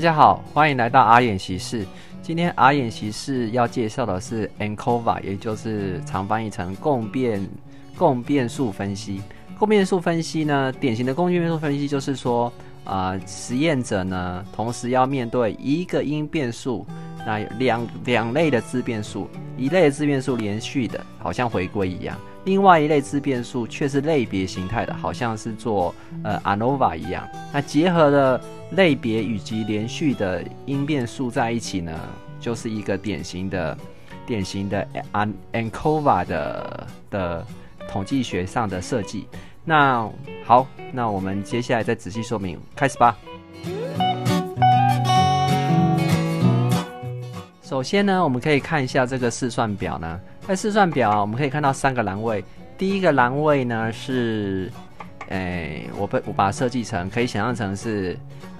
家好，欢迎来到阿演习室。今天阿演习室要介绍的是 ANCOVA， 也就是常翻译成共变数分析。共变数分析呢，典型的共变数分析就是说，实验者呢同时要面对一个因变数，那有两类的自变数，一类的自变数连续的，好像回归一样；另外一类自变数却是类别形态的，好像是做ANOVA 一样。那结合了类别以及连续的因变数在一起呢，就是一个典型的 ANCOVA 的统计学上的设计。那好，那我们接下来再仔细说明，开始吧。首先呢，我们可以看一下这个试算表呢，在试算表我们可以看到3个栏位。第一个栏位呢是我把它设计成，可以想象成是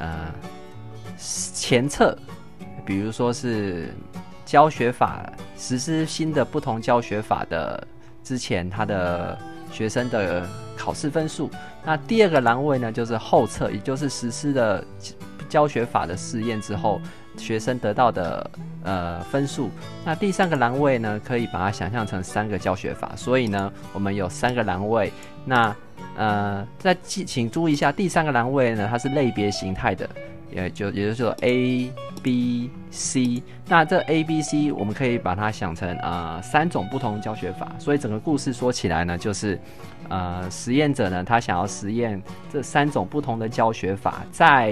前测，比如说是教学法实施新的不同教学法的之前他的学生的考试分数。那第二个栏位呢就是后测，也就是实施了教学法的试验之后学生得到的分数。那第3个栏位呢，可以把它想象成3个教学法，所以呢我们有3个栏位。那请注意一下，第3个栏位呢它是类别形态的，也就是说 A、B、C。 那这 A、B、C 我们可以把它想成3种不同教学法。所以整个故事说起来呢，就是实验者呢他想要实验这3种不同的教学法在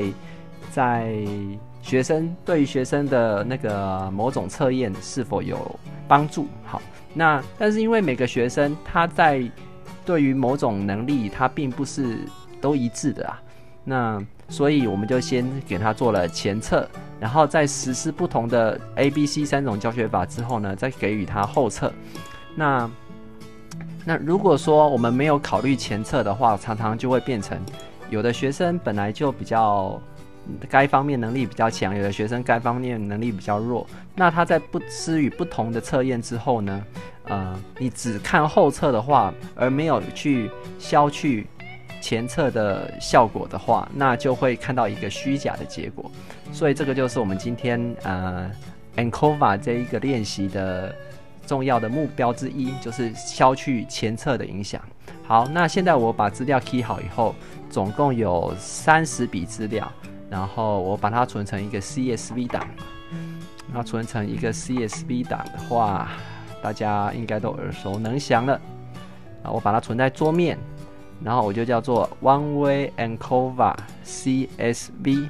对于学生的那个某种测验是否有帮助。好，那但是因为每个学生他在对于某种能力他并不是都一致的那所以我们就先给他做了前测，然后在实施不同的 A、B、C 3种教学法之后呢，再给予他后测。那如果说我们没有考虑前测的话，常常就会变成有的学生本来就比较该方面能力比较强，有的学生该方面能力比较弱。那他在施予不同的测验之后呢，你只看后测的话，而没有去消去前测的效果的话，那就会看到一个虚假的结果。所以这个就是我们今天ANCOVA 这一个练习的重要的目标之一，就是消去前测的影响。好，那现在我把资料 key 好以后，总共有30笔资料，然后我把它存成一个 CSV 档。那存成一个 CSV 档的话，大家应该都耳熟能详了。我把它存在桌面，然后我就叫做 One Way ANCOVA CSV。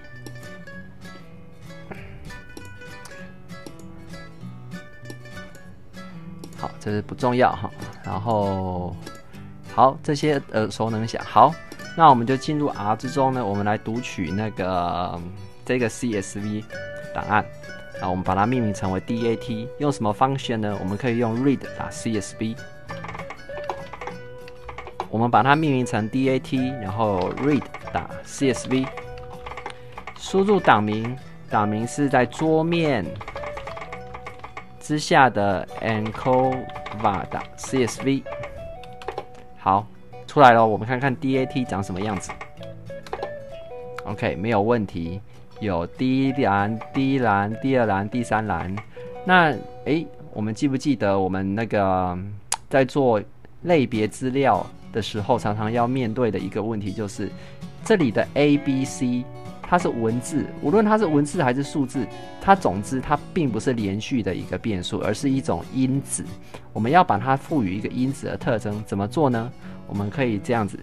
好，这是不重要哈。然后好，这些耳熟能详。好，那我们就进入 R 之中呢，我们来读取这个 CSV 档案。我们把它命名成为 DAT， 用什么 function 呢？我们可以用 read.csv。我们把它命名成 DAT， 然后 read.csv。输入档名，档名是在桌面之下的 ANCOVA.csv。好，出来了，我们看看 DAT 长什么样子。OK， 没有问题。有第一栏、第一栏、第二栏、第3栏。那我们记不记得我们那个在做类别资料的时候，常常要面对的一个问题，就是这里的 A、B、C 它是文字，无论它是文字还是数字，总之它并不是连续的一个变数，而是一种因子。我们要把它赋予一个因子的特征，怎么做呢？我们可以这样子。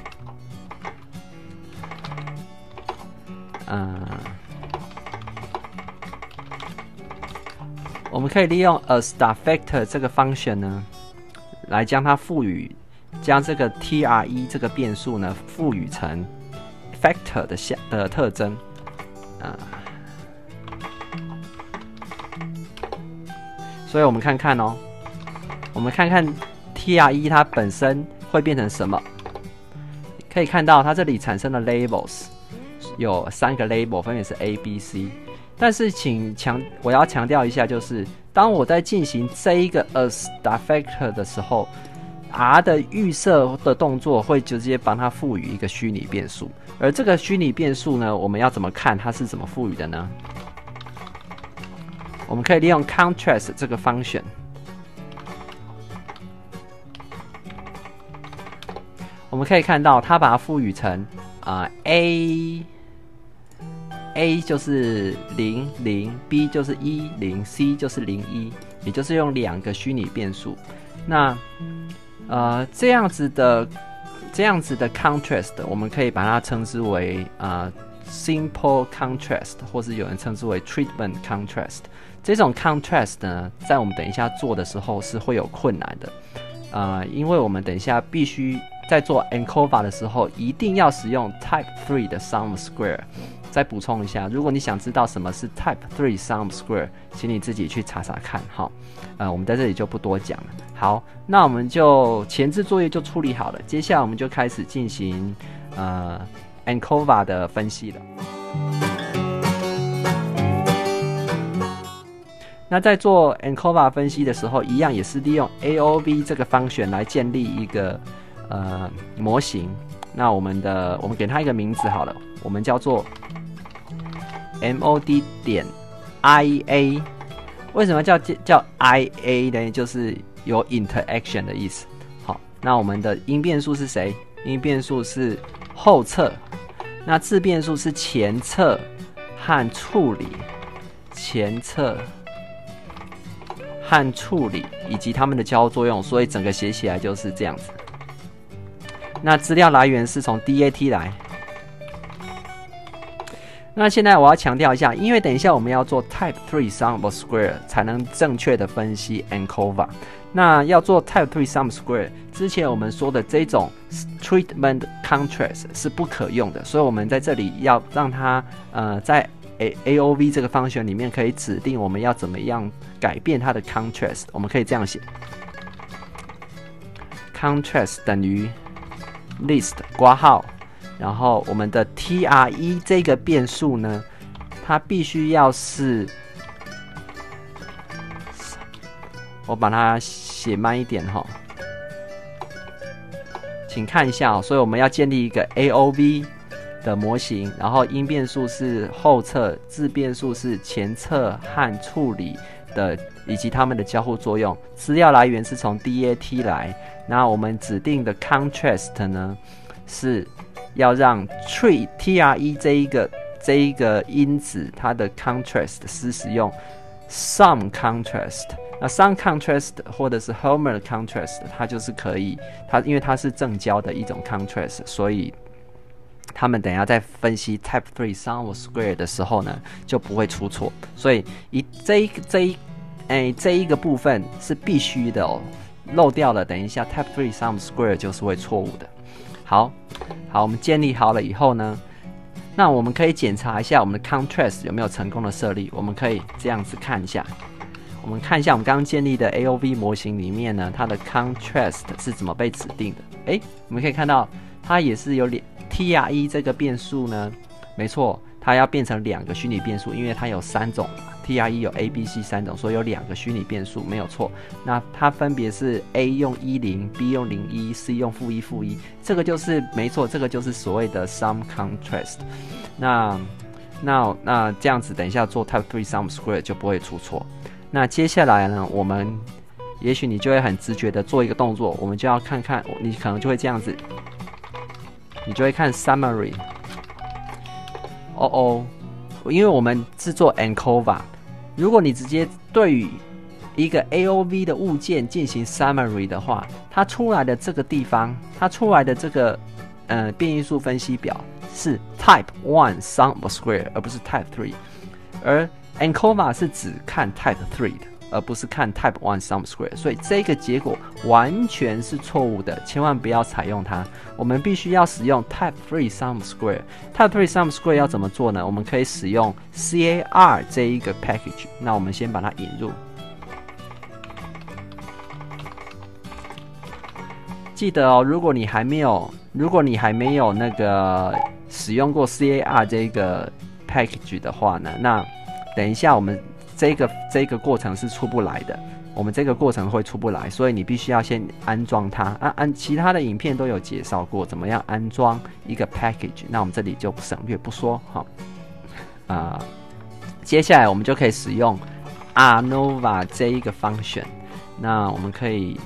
我们可以利用 as.factor 这个 function 呢，来将它将这个 TRE 这个变数呢赋予成 factor 的特征。所以我们看看我们看看 TRE 它本身会变成什么。可以看到它这里产生的 labels 有3个 label， 分别是 A、B、C。但是我要强调一下，就是当我在进行这一个 as.factor 的时候， R 的预设的动作会直接帮它赋予一个虚拟变数，而这个虚拟变数呢，我们要怎么看它是怎么赋予的呢？我们可以利用 contrast 这个 function， 我们可以看到它把它赋予成A 就是00，B 就是10，C 就是01，也就是用2个虚拟变数。那这样子的 contrast， 我们可以把它称之为simple contrast， 或是有人称之为 treatment contrast。这种 contrast 呢，在我们等一下做的时候是会有困难的，因为我们等一下必须在做 ANCOVA 的时候，一定要使用 Type 3的 Sum of Square。再补充一下，如果你想知道什么是 Type 3 Sum of Square， 请你自己去查查看哈。我们在这里就不多讲了。好，那我们就前置作业就处理好了，接下来我们就开始进行ANCOVA 的分析了。那在做 ANCOVA 分析的时候，一样也是利用 AOV 这个function来建立一个模型。那我们给它一个名字好了，我们叫做 mod 点 IA。为什么叫 IA 呢？就是有 interaction 的意思。好，那我们的因变数是谁？因变数是后测，那自变数是前测和处理，前测和处理以及它们的交互作用，所以整个写起来就是这样子。那资料来源是从 DAT 来。那现在我要强调一下，因为等一下我们要做 Type 3 Sum of Square 才能正确的分析 ANCOVA。那要做 Type 3 Sum of Square 之前我们说的这种 Treatment Contrast 是不可用的，所以我们在这里要让它在 AOV 这个function里面可以指定我们要怎么样改变它的 Contrast。我们可以这样写 ：Contrast 等于 list 括号。然后我们的 TRE 这个变数呢，它必须要是，我把它写慢一点哈，请看一下哦。所以我们要建立一个 AOV 的模型，然后因变数是后测，自变数是前测和处理的，以及它们的交互作用。资料来源是从 DAT 来，那我们指定的 contrast 呢是要让 TRE 这一个因子，它的 contrast 是使用 sum contrast。那 sum contrast 或者是 Homer contrast， 它就是可以，因为它是正交的一种 contrast， 所以他们等一下在分析 Type 3 Sum of Square 的时候呢，就不会出错。所以这一个部分是必须的哦，漏掉了，等一下 Type 3 Sum of Square 就是会错误的。好，我们建立好了以后呢，那我们可以检查一下我们的 contrast 有没有成功的设立。我们可以这样子看一下，我们看一下我们刚刚建立的 AOV 模型里面呢，它的 contrast 是怎么被指定的。我们可以看到它也是有TRE 这个变数呢，没错，它要变成2个虚拟变数，因为它有3种。TRE 有 A、B、C 3种，所以有2个虚拟变数，没有错。那它分别是 A 用10，B 用01，C 用-1，-1，这个就是没错，这个就是所谓的 sum contrast。那这样子，等一下做 Type 3 Sum Square 就不会出错。那接下来呢，我们也许你就会很直觉的做一个动作，我们就要看看，你可能就会这样子，你就会看 summary。因为我们是做 ANCOVA。如果你直接对于一个 AOV 的物件进行 summary 的话，它出来的这个地方，它出来的这个变因数分析表是 Type 1 Sum of Square， 而不是 Type 3。而 ANCOVA 是只看 Type 3的，而不是看 Type 1 Sum of Square， 所以这个结果完全是错误的，千万不要采用它。我们必须要使用 Type 3 Sum of Square。Type 3 Sum of Square 要怎么做呢？我们可以使用 CAR 这一个 package。那我们先把它引入。记得哦，如果你还没有那个使用过 CAR 这个 package 的话呢，那等一下我们这个过程是出不来的。 我们这个过程会出不来，所以你必须要先安装它。其他的影片都有介绍过怎么样安装一个 package， 那我们这里就省略不说哈。接下来我们就可以使用 ANOVA 这一个 function， 那我们可以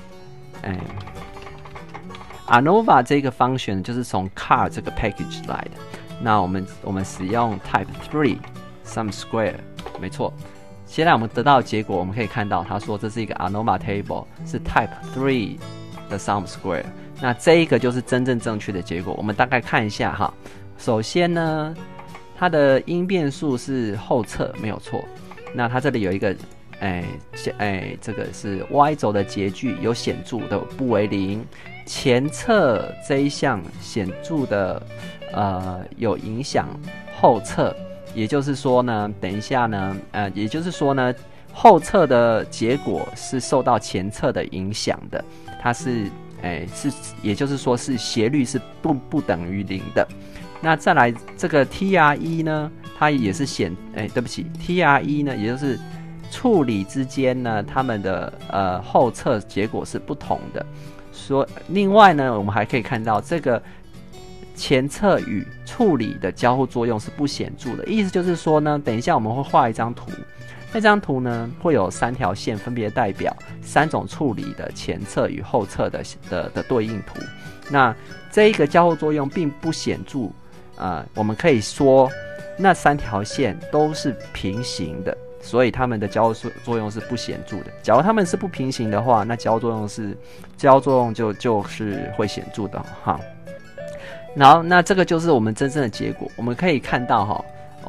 ANOVA 这个 function 就是从 car 这个 package 来的。那我们使用 type 3 sum square， 没错。现在我们得到的结果，我们可以看到，他说这是一个 ANOVA table， 是 type 3的 sum square。那这一个就是真正正确的结果。我们大概看一下哈。首先呢，它的因变数是后侧，没有错。那它这里有一个，这个是 y 轴的截距有显著的不为0，前侧这一项显著的有影响后侧。也就是说呢，等一下呢，也就是说呢，后侧的结果是受到前侧的影响的，它是，也就是说是斜率是不等于0的。那再来这个 TRE 呢，它也是对不起 ，TRE 呢，也就是处理之间呢，它们的后侧结果是不同的。另外呢，我们还可以看到这个。前侧与处理的交互作用是不显著的，意思就是说呢，等一下我们会画一张图，那张图呢会有3条线，分别代表3种处理的前侧与后侧的对应图。那这一个交互作用并不显著，我们可以说那3条线都是平行的，所以它们的交互作用是不显著的。假如它们是不平行的话，那交互作用就是会显著的哈。然后，那这个就是我们真正的结果。我们可以看到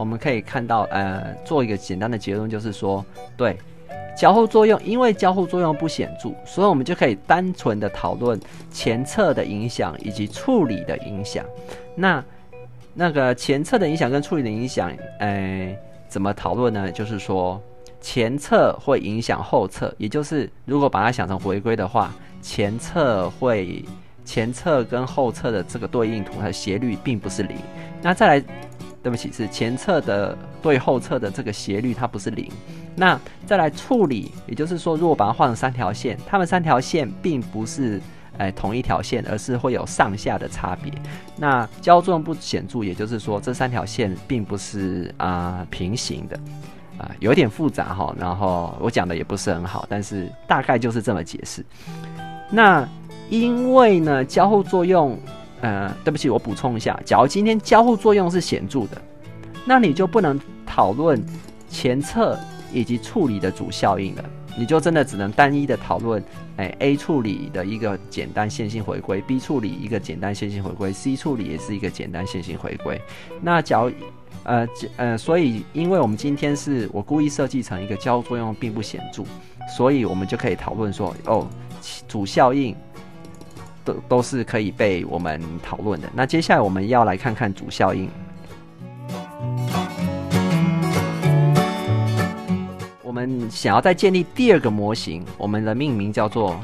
做一个简单的结论，就是说，对，交互作用，因为交互作用不显著，所以我们就可以单纯的讨论前侧的影响以及处理的影响。那个前侧的影响跟处理的影响，怎么讨论呢？就是说，前侧会影响后侧，也就是如果把它想成回归的话，前侧跟后侧的这个对应图，它的斜率并不是0。那再来，对不起，是前侧的对后侧的这个斜率它不是0。那再来处理，也就是说，如果把它画成3条线，它们3条线并不是同一条线，而是会有上下的差别。那交互作用不显著，也就是说这3条线并不是平行的。有点复杂哈，然后我讲的也不是很好，但是大概就是这么解释。那因为呢，交互作用，对不起，我补充一下，假如今天交互作用是显著的，那你就不能讨论前侧以及处理的主效应了，你就真的只能单一的讨论，A 处理的一个简单线性回归 ，B 处理一个简单线性回归 ，C 处理也是一个简单线性回归。那假如所以因为我们今天是我故意设计成一个交互作用并不显著，所以我们就可以讨论说，主效应都是可以被我们讨论的。那接下来我们要来看看主效应。我们想要再建立第2个模型，我们的命名叫做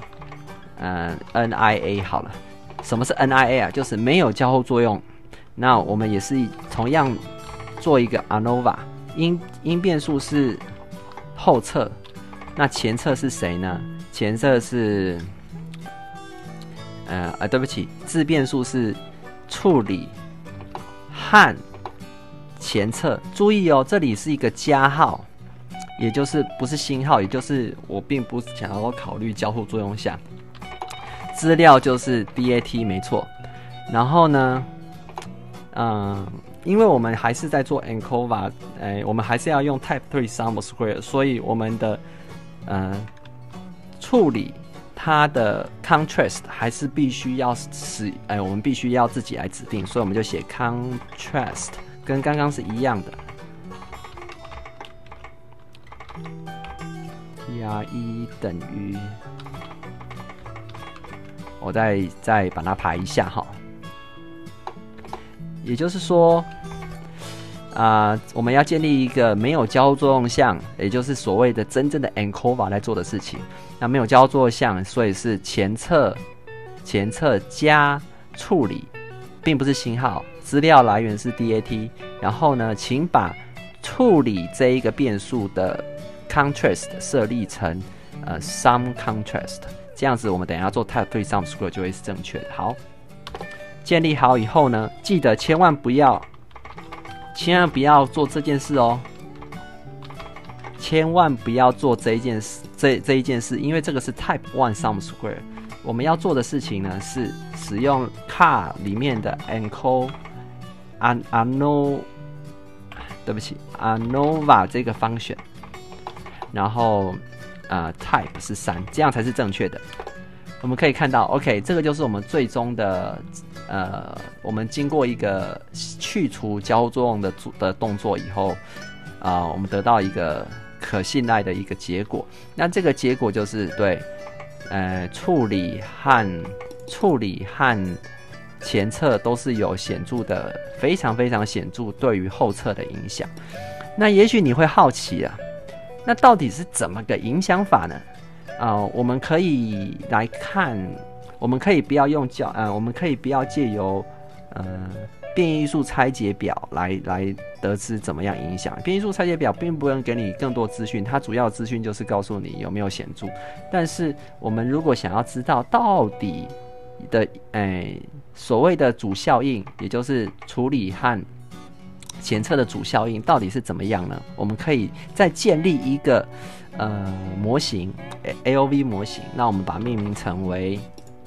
NIA 好了。什么是 NIA 啊？就是没有交互作用。那我们也是同样做一个 ANOVA， 因变数是后侧，那前侧是谁呢？前侧是对不起，自变数是处理和前侧。注意哦，这里是一个加号，也就是不是星号，也就是我并不想要考虑交互作用下。资料就是 DAT 没错。然后呢，因为我们还是在做 ANOVA，我们还是要用 Type 3 Sum Square， 所以我们的处理它的 contrast 还是必须要我们必须要自己来指定，所以我们就写 contrast， 跟刚刚是一样的。TRE 等于，我再把它排一下哈。也就是说，我们要建立一个没有交互作用项，也就是所谓的真正的 ANOVA 来做的事情。那没有交互作用项，所以是前侧加处理，并不是星号。资料来源是 DAT， 然后呢，请把处理这一个变数的 contrast 设立成 sum contrast， 这样子我们等一下做 type 3 sum square 就会是正确的。好，建立好以后呢，记得千万不要做这件事哦，千万不要做这一件事，这一件事，因为这个是 type 1 sum square。我们要做的事情呢是使用 car 里面的 ANOVA 这个 function， 然后type 是3，这样才是正确的。我们可以看到 ，OK， 这个就是我们最终的我们经过一个去除交互作用的动作以后，我们得到一个可信赖的一个结果。那这个结果就是对，处理和前侧都是有显著的，非常非常显著对于后侧的影响。那也许你会好奇啊，那到底是怎么个影响法呢？我们可以来看，我们可以不要我们可以不要借由变异数拆解表来得知怎么样影响。变异数拆解表并不能给你更多资讯，它主要资讯就是告诉你有没有显著。但是我们如果想要知道到底的所谓的主效应，也就是处理和前侧的主效应到底是怎么样呢？我们可以再建立一个模型 AOV 模型，那我们把它命名成为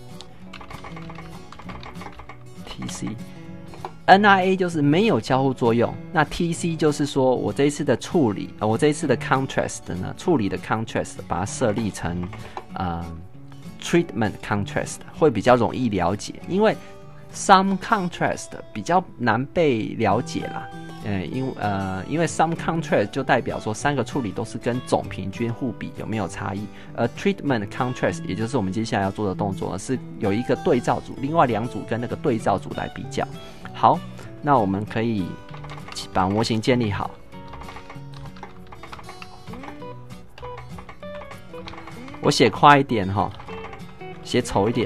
TC。NRA 就是没有交互作用，那 TC 就是说我这一次的处理，我这一次的 contrast 呢，处理的 contrast 把它设立成treatment contrast 会比较容易了解，因为 sum contrast 比较难被了解啦。因为 sum contrast 就代表说3个处理都是跟总平均互比，有没有差异？而 treatment contrast 也就是我们接下来要做的动作呢，是有一个对照组，另外2组跟那个对照组来比较。好，那我们可以把模型建立好。我写快一点哈，写丑一点。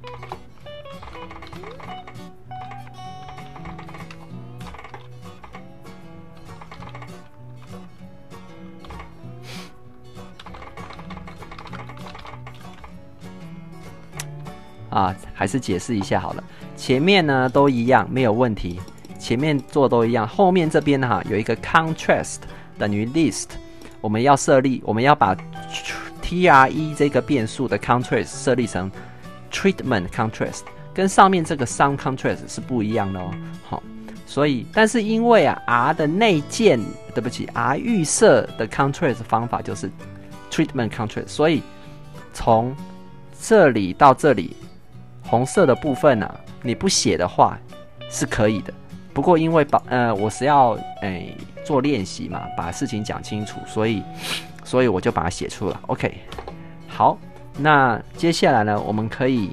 还是解释一下好了。前面呢都一样，没有问题。前面做的都一样，后面这边有一个 contrast 等于 list， 我们要把 TRE 这个变数的 contrast 设立成 treatment contrast， 跟上面这个 sum contrast 是不一样的哦。好，所以但是因为R 的内建，对不起 ，R 预设的 contrast 方法就是 treatment contrast， 所以从这里到这里。红色的部分你不写的话是可以的。不过因为我是要做练习嘛，把事情讲清楚，所以我就把它写出来。OK， 好，那接下来呢，我们可以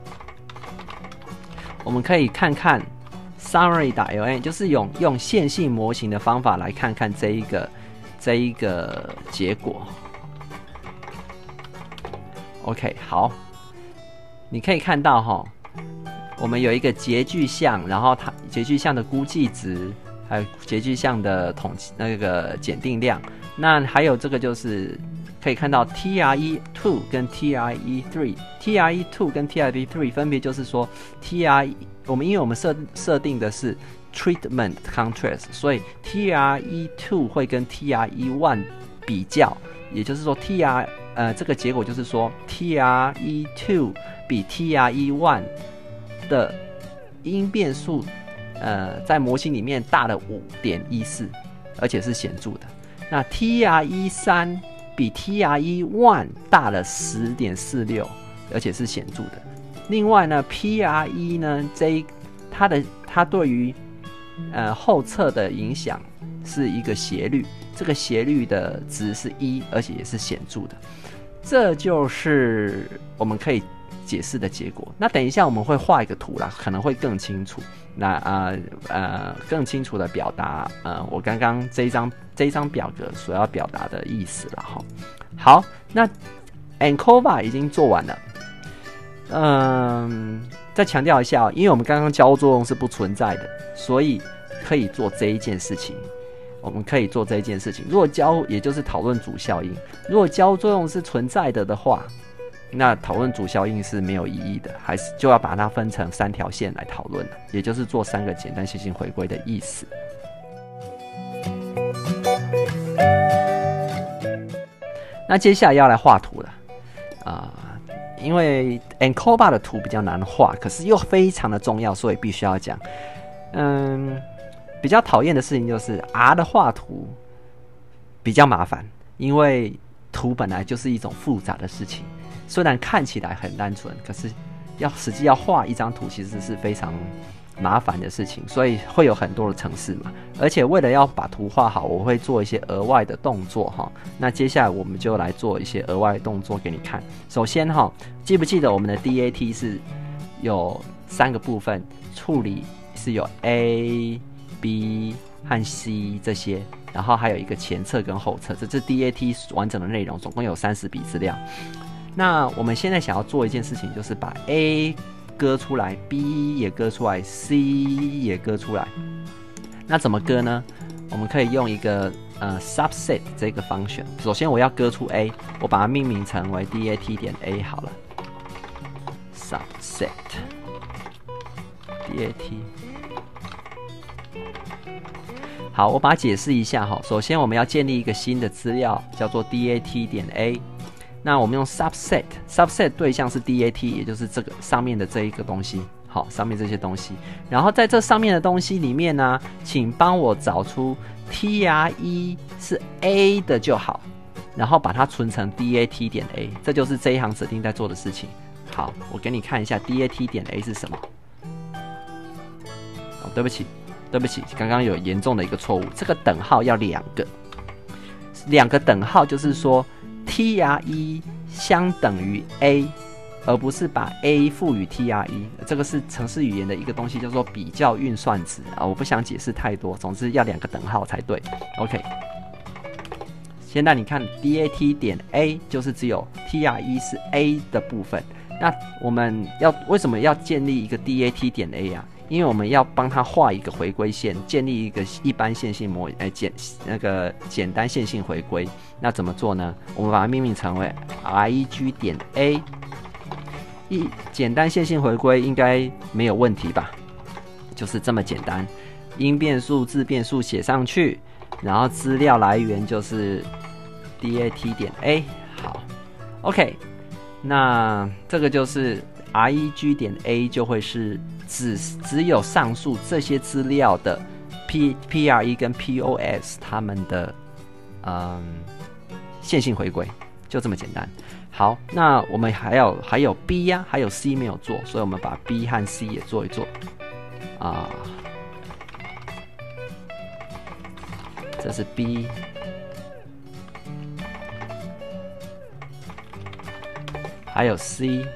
看看 summary.ln， 就是用线性模型的方法来看看这一个结果。OK， 好。你可以看到我们有一个截距项，然后它截距项的估计值，还有截距项的那个检定量。那还有这个就是可以看到 TRE2 跟 TRE3，TRE2 跟 TRE3 分别就是说 因为我们设定的是 treatment contrast， 所以 TRE2 会跟 TRE1 比较，也就是说这个结果就是说 TRE2 比 TRE1 的因变数在模型里面大了 5.14， 而且是显著的。那 TRE3 比 TRE1 大了 10.46， 而且是显著的。另外呢 PRE 呢它对于后侧的影响是一个斜率，这个斜率的值是1，而且也是显著的。这就是我们可以解释的结果。那等一下我们会画一个图啦，可能会更清楚。那更清楚的表达我刚刚这一张表格所要表达的意思了哈。好，那 ANCOVA 已经做完了。再强调一下，因为我们刚刚交互作用是不存在的，所以可以做这一件事情。 我们可以做这一件事情。如果交也就是讨论主效应，如果交互作用是存在的话，那讨论主效应是没有意义的，还是就要把它分成3条线来讨论了，也就是做3个简单线性回归的意思。那接下来要来画图了因为 ANCOVA 的图比较难画，可是又非常的重要，所以必须要讲。比较讨厌的事情就是 R 的画图比较麻烦，因为图本来就是一种复杂的事情，虽然看起来很单纯，可是实际要画一张图其实是非常麻烦的事情，所以会有很多的程式嘛。而且为了要把图画好，我会做一些额外的动作哈。那接下来我们就来做一些额外的动作给你看。首先哈，记不记得我们的 DAT 是有3个部分处理，是有 A、B 和 C 这些，然后还有一个前侧跟后侧，这是 DAT 完整的内容，总共有30笔资料。那我们现在想要做一件事情，就是把 A 割出来， B 也割出来， C 也割出来。那怎么割呢？我们可以用一个subset 这个 function。首先我要割出 A， 我把它命名成为 DAT 点 A 好了。subset DAT。好，我把它解释一下哈。首先我们要建立一个新的资料，叫做 DAT 点 A。那我们用 subset 对象是 DAT， 也就是这个上面的这一个东西。好，上面这些东西，然后在这上面的东西里面呢，请帮我找出 TRE 是 A 的就好，然后把它存成 DAT 点 A， 这就是这一行指令在做的事情。好，我给你看一下 DAT 点 A 是什么。哦，对不起，刚刚有严重的一个错误，这个等号要2个等号，就是说 TRE 相等于 A。而不是把 A 赋予 TRE， 这个是程式语言的一个东西，叫做比较运算值我不想解释太多，总之要2个等号才对。OK， 现在你看 DAT 点 A 就是只有 TRE 是 A 的部分。那我们为什么要建立一个 DAT 点 A 啊？因为我们要帮它画一个回归线，建立一个一般线性简单线性回归。那怎么做呢？我们把它命名成为 REG 点 A。简单线性回归应该没有问题吧？就是这么简单，因变数、自变数写上去，然后资料来源就是 DAT 点 A。好 ，OK， 那这个就是 REG 点 A 就会是只有上述这些资料的 PRE 跟 POS 他们的线性回归，就这么简单。好，那我们还有 B 呀，还有 C 没有做，所以我们把 B 和 C 也做一做这是 B， 还有 C。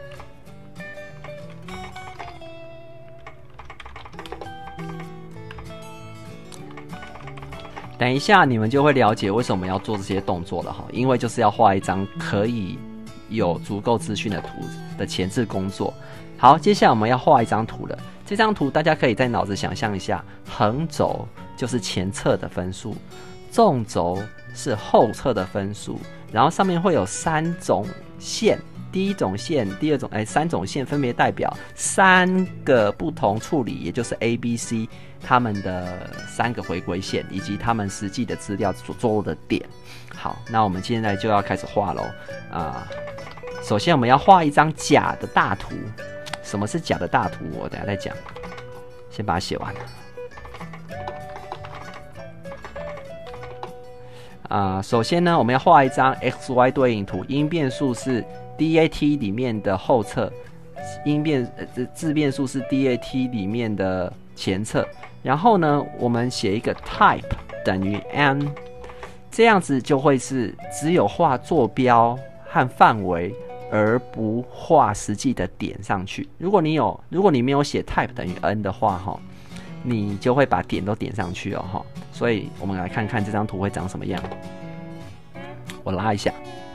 等一下你们就会了解为什么要做这些动作了哈，因为就是要画一张可以有足够资讯的图的前置工作。好，接下来我们要画一张图了。这张图大家可以在脑子想象一下，横轴就是前侧的分数，纵轴是后侧的分数，然后上面会有3种线，第一种线、第二种3种线分别代表3个不同处理，也就是 A、B、C 他们的3个回归线，以及他们实际的资料所做的点。好，那我们现在就要开始画咯首先我们要画一张假的大图。什么是假的大图？我等一下再讲，先把它写完。首先呢，我们要画一张 XY 对应图，因变数是 DAT 里面的后侧，自变数是 DAT 里面的前侧。然后呢，我们写一个 type 等于 n， 这样子就会是只有画坐标和范围，而不画实际的点上去。如果你没有写 type 等于 n 的话你就会把点都点上去所以我们来看看这张图会长什么样。我拉一下，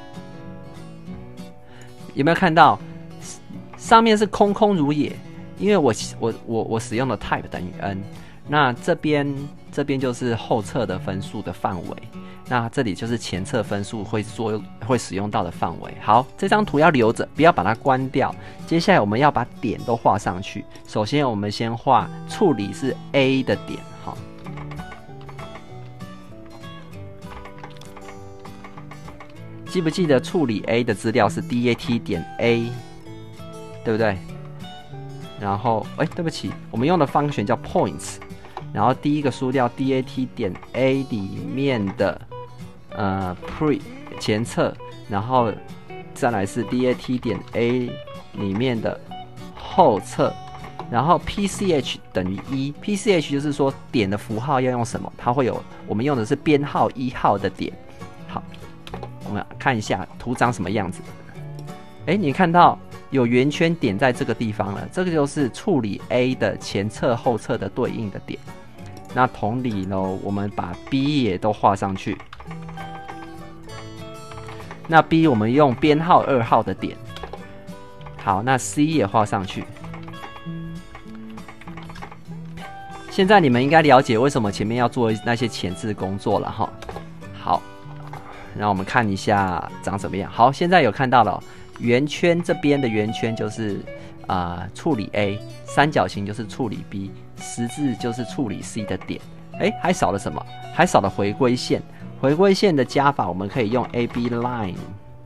有没有看到上面是空空如也？因为我使用的 type 等于 n， 那这边这边就是后侧的分数的范围，那这里就是前侧分数会使用到的范围。好，这张图要留着，不要把它关掉。接下来我们要把点都画上去。首先我们先画处理是 A 的点，好。记不记得处理 A 的资料是 DAT 点 A， 对不对？然后，对不起，我们用的function叫 points， 然后第一个输掉 DAT 点 A 里面的pre 前侧，然后再来是 DAT 点 A 里面的后侧，然后 PCH 等于1 ，PCH 就是说点的符号要用什么？它会有，我们用的是编号1号的点。好，我们看一下图长什么样子。你看到有圆圈点在这个地方了，这个就是处理 A 的前侧后侧的对应的点。那同理呢，我们把 B 也都画上去。那 B 我们用编号2号的点。好，那 C 也画上去。现在你们应该了解为什么前面要做那些前置工作了哈。好，让我们看一下长怎么样。好，现在有看到了。圆圈这边的圆圈就是处理 A， 三角形就是处理 B， 十字就是处理 C 的点。还少了什么？还少了回归线。回归线的加法我们可以用 AB line。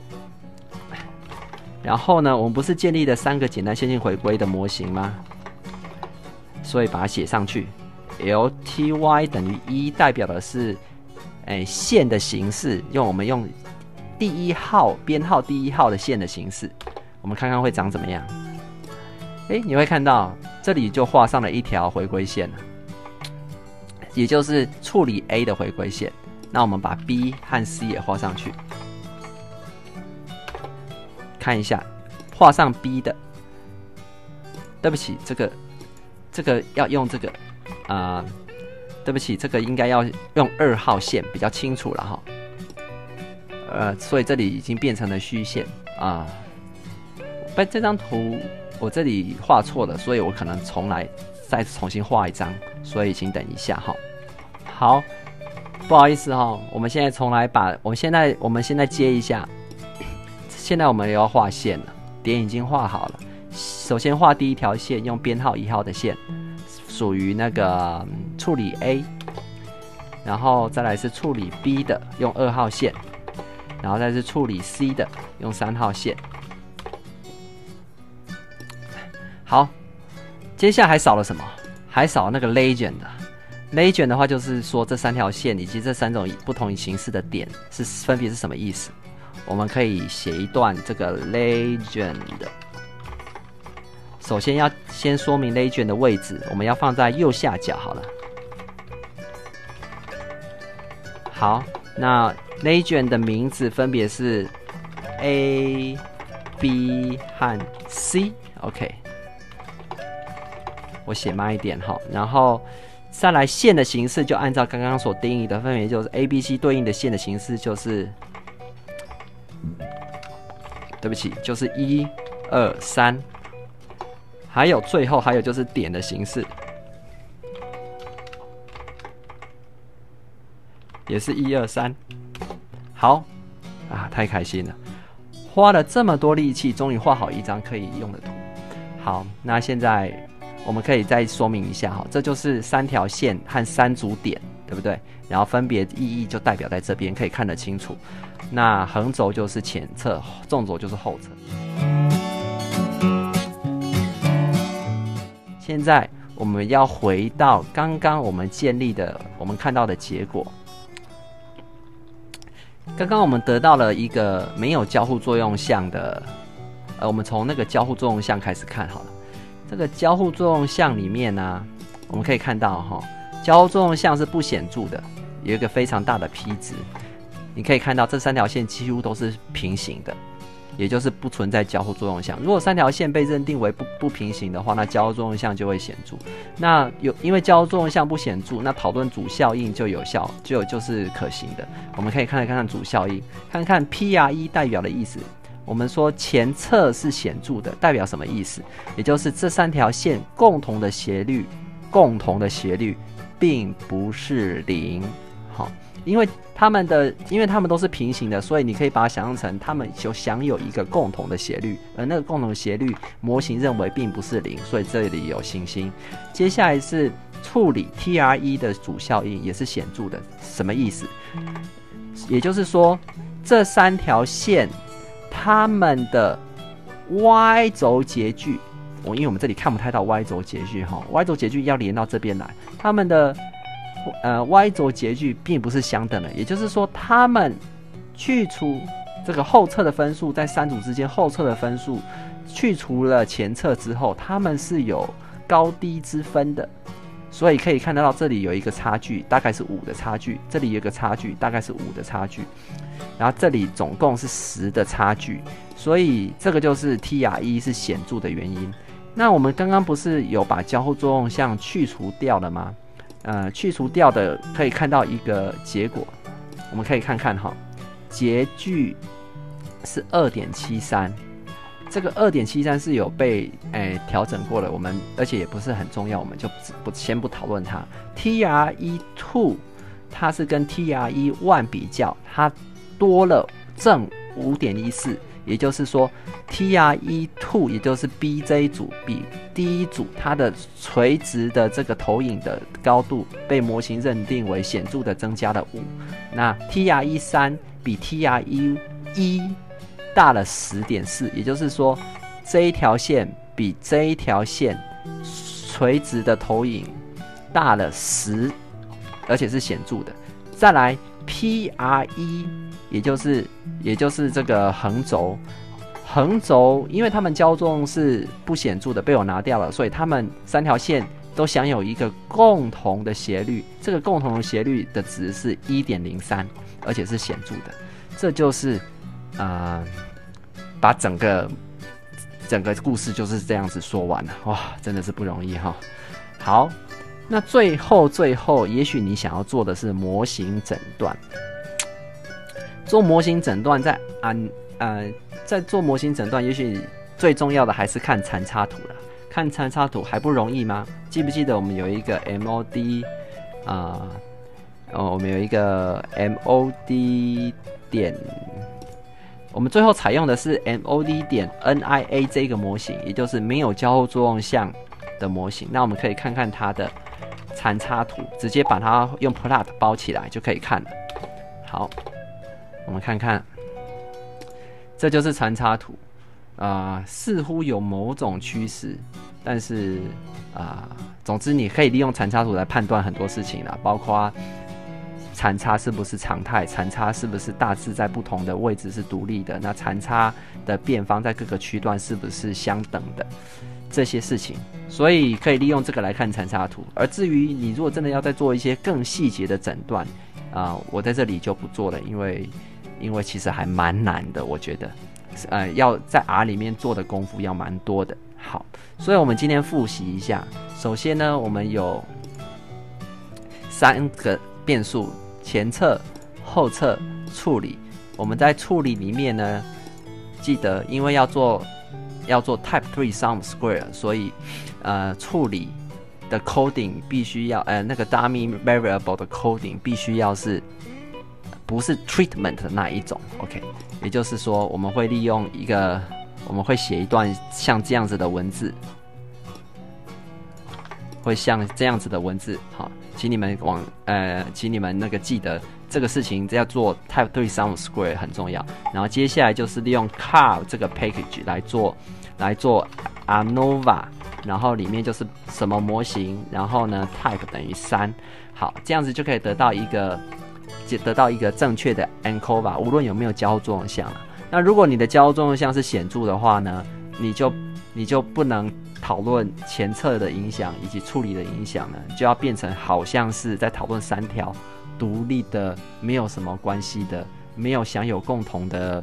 然后呢，我们不是建立了3个简单线性回归的模型吗？所以把它写上去。LTY 等于1，代表的是线的形式，我们用第1号编号第1号的线的形式，我们看看会长怎么样。你会看到这里就画上了一条回归线了，也就是处理 A 的回归线。那我们把 B 和 C 也画上去，看一下，画上 B 的。对不起，这个要用这个对不起，这个应该要用2号线比较清楚了哈。所以这里已经变成了虚线啊。这张图我这里画错了，所以我可能再重新画一张，所以请等一下哈。好，不好意思哈，我们现在重来我们现在接一下。现在我们也要画线了，点已经画好了。首先画第一条线，用编号1号的线，属于那个处理 A， 然后再来是处理 B 的，用2号线。然后再是处理 C 的，用3号线。好，接下来还少了什么？还少那个 legend。legend 的话，就是说这3条线以及这3种不同形式的点分别是什么意思？我们可以写一段这个 legend。首先要先说明 legend 的位置，我们要放在右下角好了。好。那 legend 的名字分别是 A、B 和 C。OK， 我写慢一点哈。然后再来线的形式就按照刚刚所定义的，分别就是 A、B、C 对应的线的形式就是，对不起，就是1、2、3，还有最后还有就是点的形式。也是1、2、3，好太开心了，花了这么多力气，终于画好一张可以用的图。好，那现在我们可以再说明一下哈，这就是3条线和3组点，对不对？然后分别意义就代表在这边，可以看得清楚。那横轴就是前侧，纵轴就是后侧。现在我们要回到刚刚我们建立的，我们看到的结果。刚刚我们得到了一个没有交互作用项的，我们从那个交互作用项开始看好了。这个交互作用项里面呢，我们可以看到交互作用项是不显著的，有一个非常大的 P 值。你可以看到这3条线几乎都是平行的，也就是不存在交互作用项。如果3条线被认定为不平行的话，那交互作用项就会显著。那因为交互作用项不显著，那讨论主效应就有效，就是可行的。我们可以看主效应，看看 PRE 代表的意思。我们说前侧是显著的，代表什么意思？也就是这3条线共同的斜率并不是0。好，因为他们都是平行的，所以你可以把它想象成他们享有一个共同的斜率，而那个共同的斜率模型认为并不是0，所以这里有星星。接下来是处理 TRE 的主效应，也是显著的。什么意思？也就是说，这3条线它们的 Y 轴截距，因为我们这里看不太到 Y 轴截距，Y 轴截距要连到这边来，它们的Y 轴截距并不是相等的，也就是说，它们去除这个后侧的分数，在3组之间后侧的分数去除了前侧之后，它们是有高低之分的。所以可以看得到，这里有一个差距，大概是5的差距；这里有一个差距，大概是5的差距。然后这里总共是10的差距，所以这个就是 TRE 是显著的原因。那我们刚刚不是有把交互作用项去除掉了吗？去除掉的可以看到一个结果，我们可以看看截距是 2.73。这个 2.73 是有被调整过的，而且也不是很重要，我们就先不讨论它。TRE2 它是跟 TRE1 比较，它多了正 5.14， 也就是说 TRE2 也就是 BJ 组比第一组它的垂直的这个投影的高度被模型认定为显著的增加了5，那 TRE3 比 TRE1大了 10.4， 也就是说这一条线比这一条线垂直的投影大了10，而且是显著的。再来 PRE， 也就是这个横轴，因为它们交作用是不显著的，被我拿掉了，所以它们3条线都享有一个共同的斜率，这个共同的斜率的值是 1.03， 而且是显著的。这就是把整个故事就是这样子说完了，哇，真的是不容易哈。好，那最后，也许你想要做的是模型诊断。做模型诊断，在做模型诊断，也许最重要的还是看残差图了。看残差图还不容易吗？记不记得我们有一个 MOD 我们有一个 MOD 点。我们最后采用的是 MOD 点 NIA 这个模型，也就是没有交互作用项的模型。那我们可以看看它的残差图，直接把它用 plot 包起来就可以看了。好，我们看看，这就是残差图，似乎有某种趋势，但是总之你可以利用残差图来判断很多事情啦，包括残差是不是常态，残差是不是大致在不同的位置是独立的，那残差的变方在各个区段是不是相等的，这些事情，所以可以利用这个来看残差图。而至于你如果真的要再做一些更细节的诊断，我在这里就不做了，因为其实还蛮难的，我觉得，要在 R 里面做的功夫要蛮多的。好，所以我们今天复习一下。首先呢，我们有3个变数。前侧、后侧处理，我们在处理里面呢，记得因为要做 Type 3 Sum Square， 所以处理的 coding 必须要那个 dummy variable 的 coding 必须要是不是 treatment 的那一种 ，OK， 也就是说我们会利用我们会写一段像这样子的文字，好。请你们那个记得这个事情要做 Type 3 Sum Square 很重要。然后接下来就是利用 Carve 这个 package 来做 ANOVA， 然后里面就是什么模型，然后呢 Type 等于3，好，这样子就可以得到一个正确的 ANCOVA， 无论有没有交互作用项。那如果你的交互作用项是显著的话呢，你就不能讨论前侧的影响以及处理的影响呢，就要变成好像是在讨论3条独立的、没有什么关系的、没有享有共同的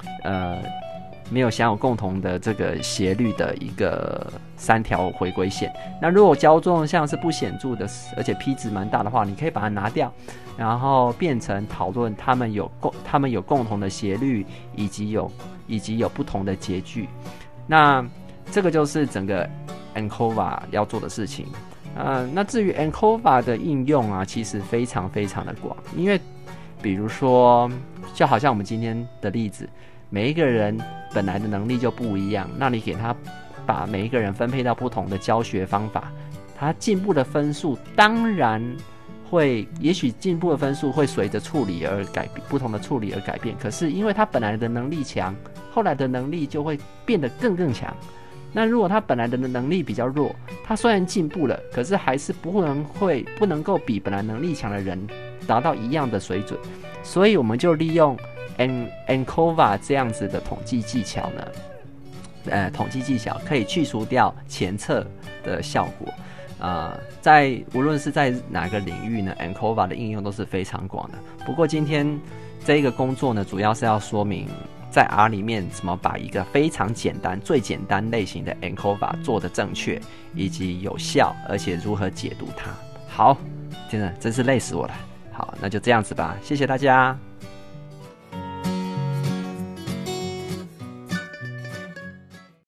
这个斜率的一个3条回归线。那如果交互作用项是不显著的，而且 P 值蛮大的话，你可以把它拿掉，然后变成讨论它们有共同的斜率，以及有不同的截距。那这个就是整个 ANCOVA 要做的事情。 那至于 ANCOVA 的应用啊，其实非常非常的广，因为比如说，就好像我们今天的例子，每一个人本来的能力就不一样，那你给他把每一个人分配到不同的教学方法，他进步的分数当然会，也许进步的分数会随着处理而改变，不同的处理而改变。可是因为他本来的能力强，后来的能力就会变得更强。那如果他本来的能力比较弱，他虽然进步了，可是还是不能够比本来能力强的人达到一样的水准。所以我们就利用 ANCOVA 这样子的统计技巧呢，统计技巧可以去除掉前测的效果。无论是在哪个领域呢 ，ANCOVA 的应用都是非常广的。不过今天这个工作呢，主要是要说明在 R 里面怎么把一个非常简单、最简单类型的 ANCOVA 做得正确以及有效，而且如何解读它。好，真是累死我了。好，那就这样子吧，谢谢大家。